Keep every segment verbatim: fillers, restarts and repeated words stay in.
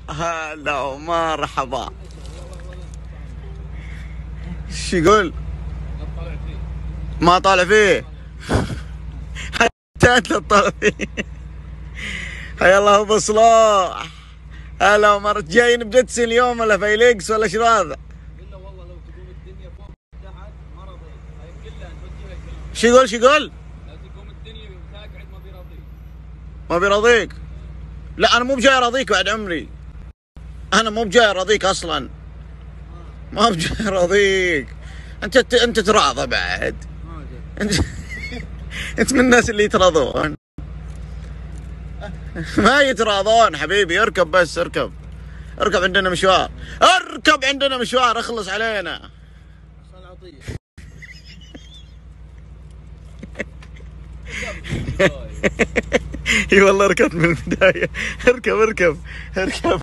هلا ومرحبا. ايش يقول؟ ما طالع فيه. حتى انت تطالع فيه. حيا الله ابو صلاح. هلا ومرحبا. جايين بجتسي اليوم ولا فايليكس ولا شو هذا؟ قلنا والله لو تقوم الدنيا فوق تحت ما رضيت، هاي كلها نوجه لك. شو يقول شو يقول؟ لو تقوم الدنيا وتقعد ما بيرضيك. ما بيرضيك؟ لا انا مو بجاي ارضيك بعد عمري. انا مو بجاي ارضيك اصلا. ما بجاي ارضيك. انت انت تراضى بعد. انت انت من الناس اللي يتراضون. ما يتراضون حبيبي. اركب بس اركب. اركب عندنا مشوار. اركب عندنا مشوار اخلص علينا. اي والله ركبت من البداية. اركب اركب اركب.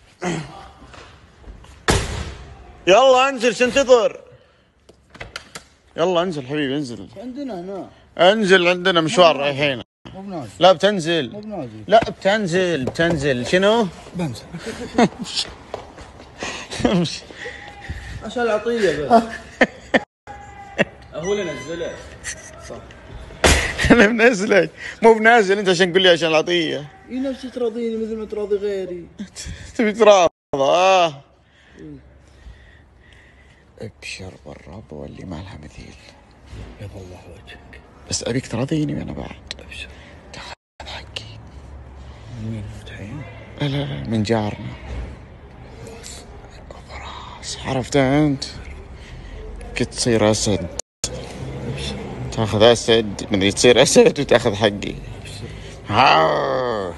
يلا انزل سنتظر. يلا انزل حبيبي انزل. عندنا هنا. انزل عندنا مشوار رايحين. مو بنازل. لا بتنزل. مو بنازل. لا بتنزل بتنزل شنو؟ بنزل. امشي. عشان العطية بس. هو اللي نزله. صح. انا بنزلك مو بنازل انت عشان تقول لي عشان العطيه. اي نفسي تراضيني مثل ما تراضي غيري. تبي تراضى اه. ابشر بالرضا اللي ما لها مثيل. يا الله وجهك. بس ابيك تراضيني وانا بعد. ابشر. تاخذ حقي. من مين فتحين؟ لا لا لا من جارنا. خلاص عرفت انت. كنت تصير اسد. تاخذ اسد من تصير اسد وتاخذ حقي. ها.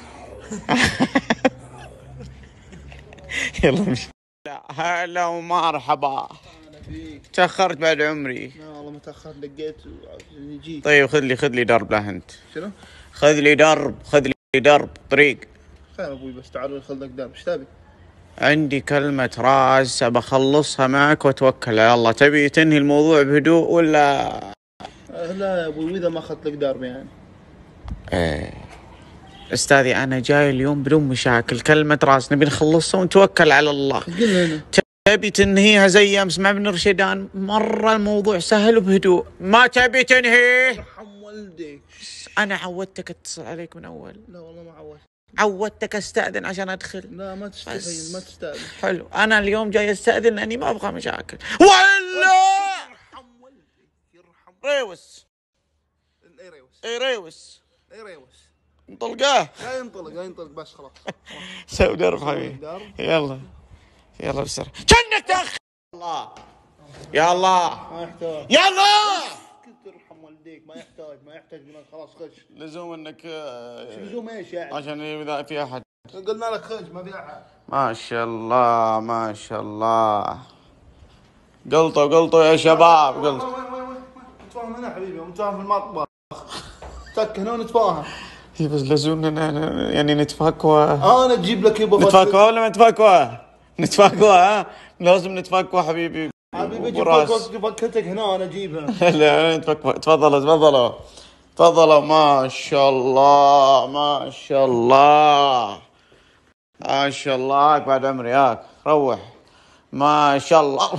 يلا مش. لا هلا ومرحبا. تاخرت بعد عمري. لا والله متاخر لقيت جيت. طيب خذ لي خذ لي درب. لا انت شنو؟ خذ لي درب. خذ لي درب طريق. خير ابوي بس تعال خذ لك درب. ايش تبي؟ عندي كلمة راس بخلصها معك واتوكل على الله. تبي تنهي الموضوع بهدوء ولا؟ أه لا يا ابوي واذا ما اخذت لك درب يعني. ايه استاذي انا جاي اليوم بدون مشاكل. كلمة راس نبي نخلصها ونتوكل على الله. قلنا هنا. تبي تنهيها زي امس مع ابن رشيدان. مرة الموضوع سهل وبهدوء. ما تبي تنهيه؟ يرحم والديك. انا عودتك اتصل عليك من اول. لا والله ما عودت. عودتك استأذن عشان ادخل. لا ما تستاهل ما تستاهل. حلو انا اليوم جاي استأذن لاني ما ابغى مشاكل. ولا يرحم والديك. يرحم. ريوس. اي ريوس. اي ريوس. اي ريوس. انطلقاه. لا ينطلق لا ينطلق بس خلاص. سوي درب حبيبي. يلا يلا بسرعة. كأنك تأخر. الله يا الله. ما يحتاج. يلا كنت ترحم والديك. ما يحتاج ما يحتاج منك خلاص خش. لزوم انك شو لزوم ايش يعني؟ عشان اذا في احد. قلنا لك خش ما في احد. ما شاء الله ما شاء الله. قلطوا قلطوا يا شباب قلطوا. وين وين وين نتفاهم هنا حبيبي. نتفاهم في المطبخ. تك هنا ونتفاهم. هي بس لزوم يعني نتفاكوا. انا اجيب لك يبا. نتفاكوا ولا ما نتفاكوا؟ نتفاكوا ها. لازم نتفاكوا حبيبي. حبيبي اجيب لك فكتك هنا انا اجيبها. لا نتفاكوا. تفضلوا تفضلوا تفضلوا. ما شاء الله ما شاء الله ما شاء الله. بعد عمري ياك روح. ما شاء الله.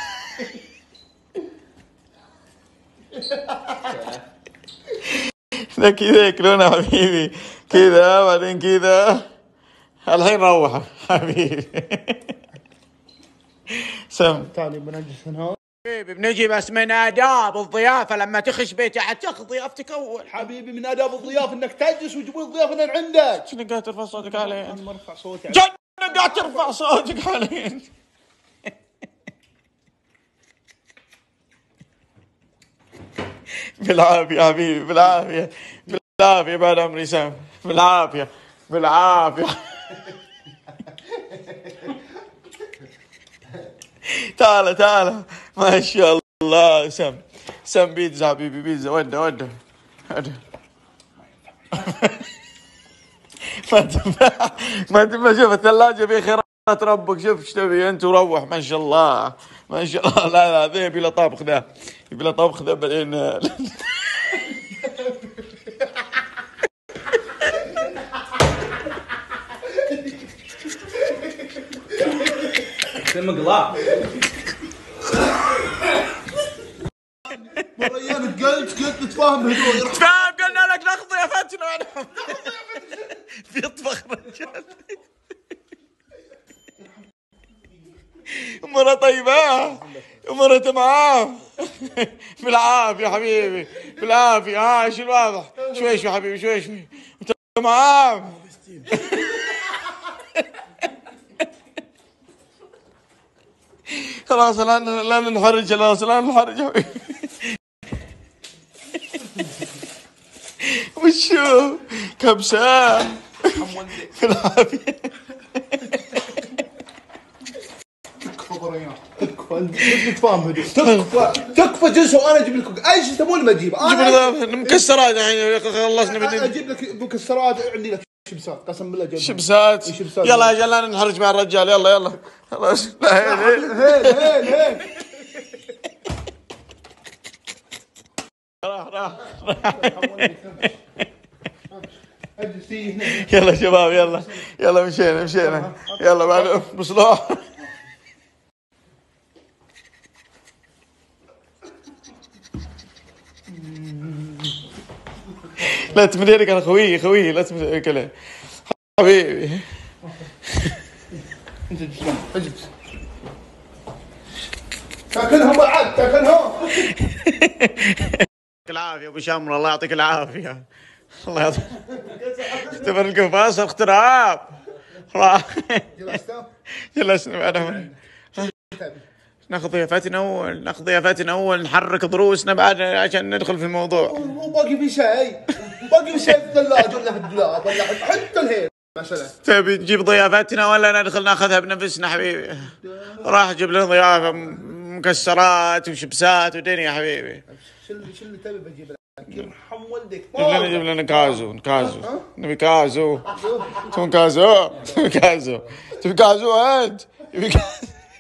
ذا كذا ياكلونه حبيبي. كذا بعدين كذا. الحين روح حبيبي. سم تعالي بنجلس هنا. حبيبي بنجي بس من آداب الضيافة لما تخش بيتي حتاخذ ضيافتك أول. حبيبي من آداب الضيافة انك تجلس وتجيبون الضيافة من عندك. شنو قاعد ترفع صوتك علي؟ انا ما ارفع صوتي. شنو قاعد ترفع صوتك علي؟ بالعافية حبيبي بالعافية بالعافية. بعد عمري سام بالعافية بالعافية. تعال تعال ما شاء الله. سم سم بيتزا حبيبي بيتزا. وده وده وده. ما تنفع ما تنفع. شوف الثلاجة في خيرات ربك. شوف ايش تبي انت وروح. ما شاء الله ما شاء الله. لا لا ذا يبي له طبخ. ذا يبي له طبخ ذا بعدين. مقلاع. مرة ايامك قلت قلت نتفاهم بهدوء. تفاهم قلنا لك ناخذ ضيافتنا. بيطبخ رجال. امورها طيبة، امورها تمام. بالعافية حبيبي، بالعافية. ها شو الواضح؟ شوي شوي حبيبي، شوي شوي. تمام. خلاص لا لا ننحرج، خلاص لا ننحرج. وشو كبسة بالعافية. تكفى بريان، تكفى نتفاهم هدوء. تكفى تكفى جلسة وانا اجيب لكم اي شيء تبون ما اجيب. جيب مكسرات الحين خلصنا بدي اجيب لك مكسرات، عندي لك شبسات قسم بالله جايبها. شبسات. يلا يا لا ننحرج مع الرجال. يلا يلا خلاص. لا هيل هيل هيل هيل. راح راح راح. اجلسي هنا. يلا شباب يلا يلا مشينا مشينا. يلا بعد مصلوح. لا تمدينك انا خوي خوي لا تمدينك عليه حبيبي. انت اجلس اجلس. تاكلهم بعد تاكلهم. يعطيك العافية ابو شمر، الله يعطيك العافية. الله يعطيك. اختبر القفاص اختراب. راح. جلست؟ جلسنا بعدهم. ناخذ ضيافتنا اول، ناخذ ضيافتنا اول، نحرك ضروسنا بعد عشان ندخل في الموضوع. وباقي في شيء، باقي في شيء في الثلاجة ولا في الدولاب ولا حتى الهيل مثلا. تبي تجيب ضيافتنا ولا ندخل ناخذها بنفسنا حبيبي؟ راح اجيب لنا ضيافة مكسرات وشبسات ودنيا حبيبي. شو اللي شو اللي تبي بجيب لك؟ يرحم والدك. جيب لنا جيب لنا كازو كازو. نبي كازو. تبي كازو؟ تبي كازو؟ تبي كازو انت؟ تبي كازو؟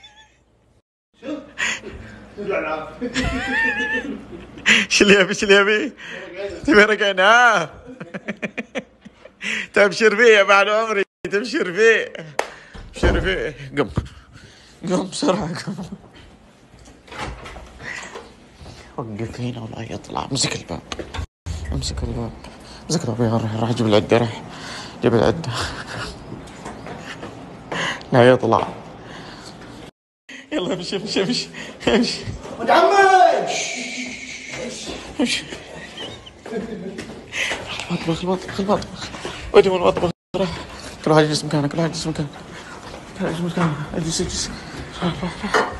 شو اللي يبي شو اللي يبي؟ تبي رقعناه؟ تبشر فيه بعد عمري، تبشر فيه تبشر فيه. قم قم بسرعة قم. وقف هنا ولا يطلع. امسك الباب امسك الباب امسك الباب. يا راح جيب العدة، راح جيب العدة. لا يطلع. يلا امشي امشي امشي امشي. ولد عمي امشي. المطبخ المطبخ المطبخ. ودي من المطبخ. راح كل واحد يجلس مكانه، كل واحد يجلس مكانه، كل واحد يجلس مكانه. اجلس اجلس. راح راح راح.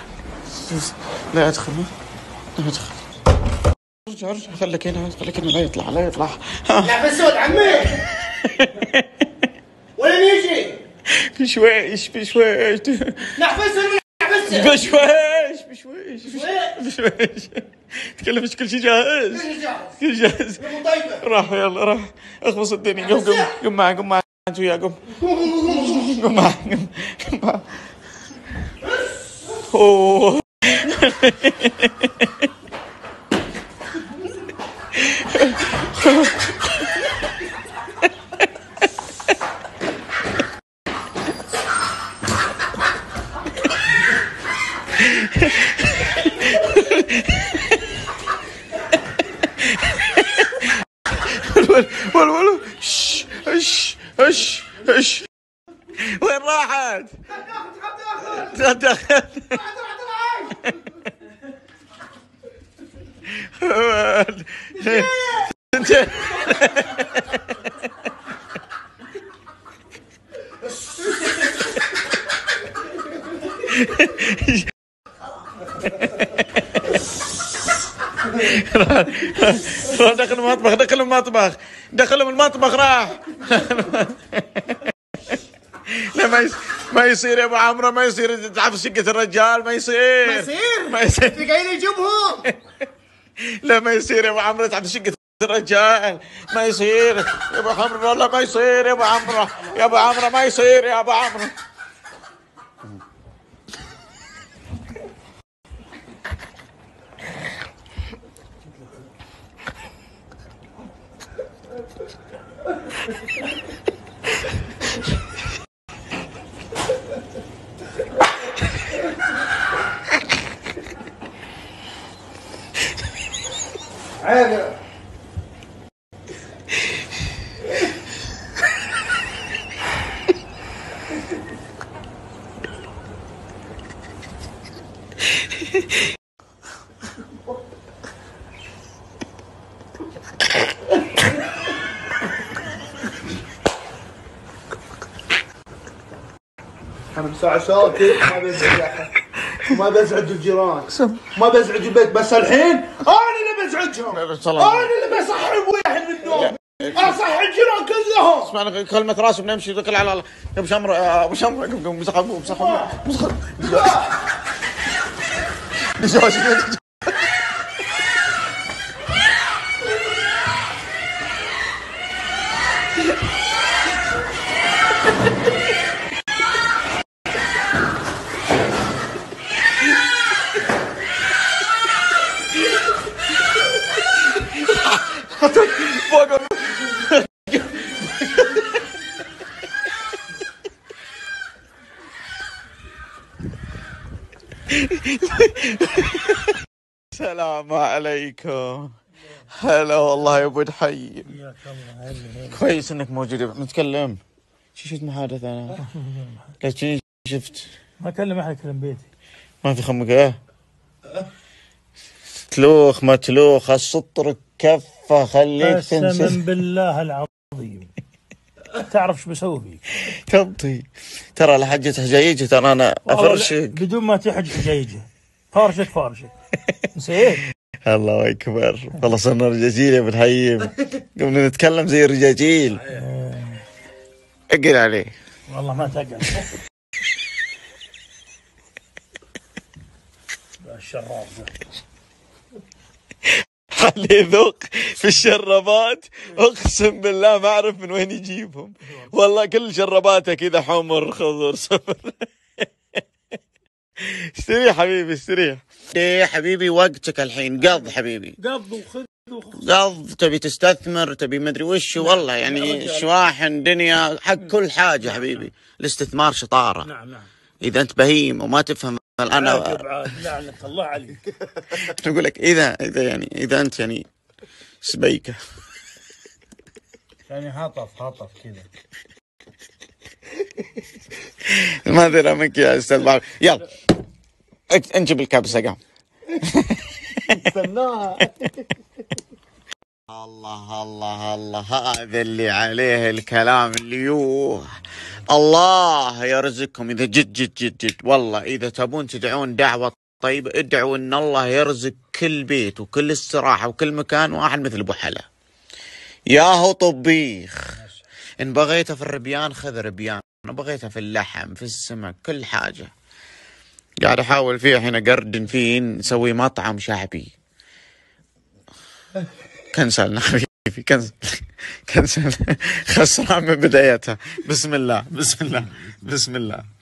لا ادخل لا ادخل. ارجع ارجع خليك هنا خليك هنا. لا يطلع لا يطلع. لا بس ولد عمي وين يجي؟ بشويش بشويش. نحبسه نحبسه بشويش بشويش بشويش. تكلم ايش كل شيء جاهز؟ كل شيء جاهز. راح يلا راح اخلص الدنيا. قم قم قم معي قم معي انت وياه. قم قم معي قم قم معي. اوه ولو ولو. اش اش اش اش. وين راحت؟ دخل انت. دخل المطبخ دخل المطبخ دخلهم المطبخ. راح. لا ما يصير ما يصير يا ابو عمرو، ما يصير تعرف شقة الرجال. ما يصير ما يصير ما يصير. تقعد يجيبهم. لا ما يصير يا ابو عمرو تعرف شقة الرجال. ما يصير يا ابو عمرو، والله ما يصير يا ابو عمرو، يا ابو عمرو ما يصير يا ابو عمرو. عيب. انا مساعة ساكت ما بزعج احد وما بزعج الجيران ما بزعج البيت بس الحين انا اللي بزعجهم انا اللي بصحي ابوي من النوم اصحي الجيران كلهم. اسمعني كلمة راس بنمشي ذكر على الله. يا ابو شمر ابو شمر قوم مسخ ابو مسخ مسخ السلام عليكم. هلا والله يا ابو دحي. كويس انك موجود. نتكلم شو شفت محادث انا؟ ليش شفت؟ ما اكلم احد، اكلم بيتي. ما في خمك ايه؟ تلوخ ما تلوخ السطرك كفه خليك تنسى. قسما بالله العظيم تعرف شو بسوي فيك؟ تبطي ترى لحجة حجايجه ترى انا افرشك بدون ما تحج حجايجه. فارشك فارشك نسيت. الله اكبر والله صرنا رجاجيل يا ابن الحيم. قمنا نتكلم زي الرجاجيل. اقل عليه والله ما تقل. الشراب خليه يذوق في الشربات. اقسم بالله ما اعرف من وين يجيبهم. والله كل شرباته كذا حمر خضر صفر. استريح حبيبي استريح. ايه حبيبي وقتك الحين قض حبيبي. قض وخذ وخذ. قض تبي تستثمر تبي مدري وش. والله يعني شواحن دنيا حق كل حاجة حبيبي. الاستثمار شطارة. نعم نعم. إذا أنت بهيم وما تفهم الآن لعنة الله عليك. نقول لك إذا إذا يعني إذا أنت يعني سبيكة يعني هطف هطف كذا. ما ادري منك يا استاذ بعض. يلا انجب الكبسه قام. استناها. الله الله الله هذا اللي عليه الكلام اللي يوه. الله يرزقكم اذا جد جد جد جد. والله اذا تبون تدعون دعوه طيبه ادعوا ان الله يرزق كل بيت وكل استراحه وكل مكان واحد مثل ابو حلا. ياهو طبيخ. ان بغيته في الربيان خذ ربيان. أنا بغيتها في اللحم في السمك كل حاجة. قاعد أحاول فيه الحين أقردن فيه نسوي مطعم شعبي. كنسلنا حبيبي كنسل كنسل. خسران من بدايتها. بسم الله بسم الله بسم الله.